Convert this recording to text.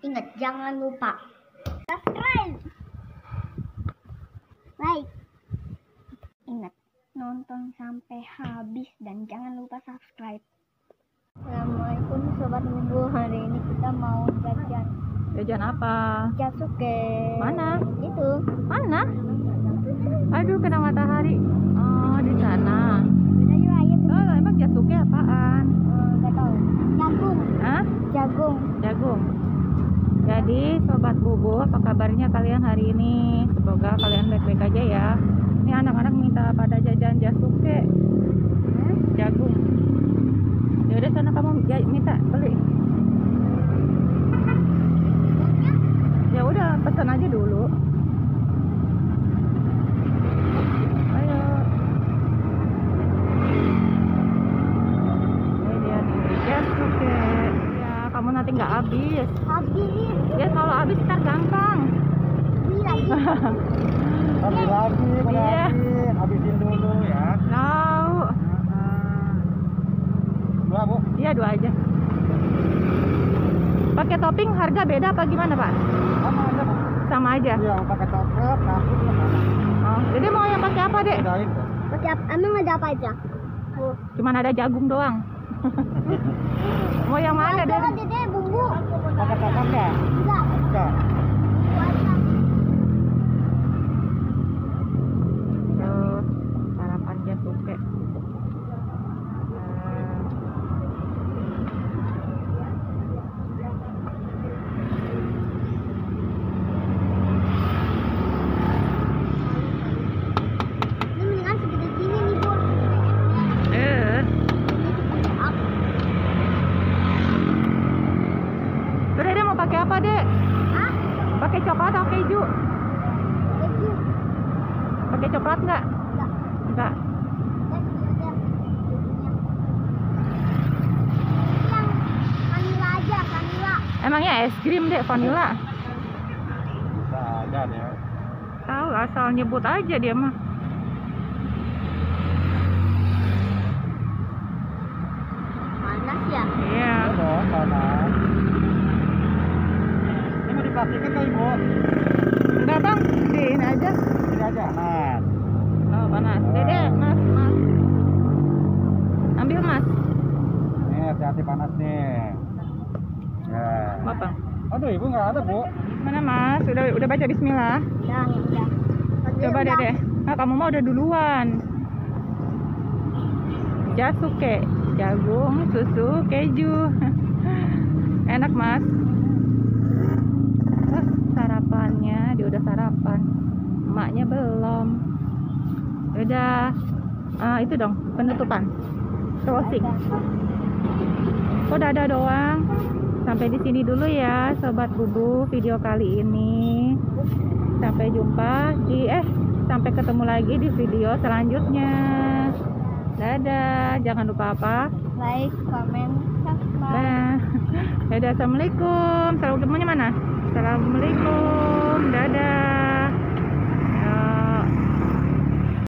Ingat, jangan lupa subscribe, like. Ingat, nonton sampai habis dan jangan lupa subscribe. Assalamualaikum sobat Bubu. Hari ini kita mau jajan. Jajan apa? Jasuke. Mana? Itu. Mana? Aduh, kena matahari. Oh, di sana. Udah yuk, ayo. Oh, emang jasuke apaan? Gak tahu. Jagung. Hah? Jagung. Jagung. Jadi, sobat Bubu, apa kabarnya kalian hari ini? Semoga kalian baik-baik aja ya. Ini anak-anak minta pada jajan jasuke. Jagung. Ya udah, sana kamu minta beli. Ya udah, pesan aja dulu. Ayo. Ini dia nih, jasuke. Ya, kamu nanti nggak habis. Habis. Ya kalau habis ntar gampang. Beli lagi. Habis lagi, Iya. habisin dulu ya. Tahu. Dua, Bu. Iya, dua aja. Pakai topping harga beda apa gimana, Pak? Sama aja, Bu. Sama aja. Iya, pakai coklat, nasi sama. Oh, jadi mau yang pakai apa, Dek? Udahin, Bu. Pakai apa? Emang ada apa aja? Cuman ada jagung doang. Mau yang mana, Dek? Ada deh bumbu. Pakai coklat nggak? Enggak. Enggak. Tuh, sarapan jasuke. Ini mendingan segede gini nih, Bu. Udah, Dek, mau pakai apa, Dek? Hah? Pakai coklat atau keju? Keju. Pakai coklat nggak? Enggak. Enggak. Yang vanilla aja, vanilla. Emangnya es krim, Dek, vanilla? Bisa aja deh. Tahu, asal nyebut aja dia mah. Panas ya? Iya. Iya dong, panas. Ini mau diplastikin kali, Bu? Enggak, Bang. Di ini aja. Ini aja, Mas. Oh, panas. Dede, Mas. Ambil, Mas. Nih, hati-hati panas nih. Ya. Bapak. Aduh, Ibu nggak ada, Bu. Mana, Mas? Udah baca bismillah. Ya, udah. Coba, Dede. Nah, kamu mah udah duluan. Jasuke, jagung, susu, keju. Enak, Mas. Wah, sarapannya, dia udah sarapan. Emaknya belum. Udah. Itu dong, penutupan. Closing. Kok dada doang? Sampai di sini dulu ya, sobat Bubu, video kali ini. Sampai jumpa sampai ketemu lagi di video selanjutnya. Dadah, jangan lupa apa? Like, comment, subscribe. Nah, dadah, assalamualaikum. Salam ketemunya mana? Assalamualaikum, dadah.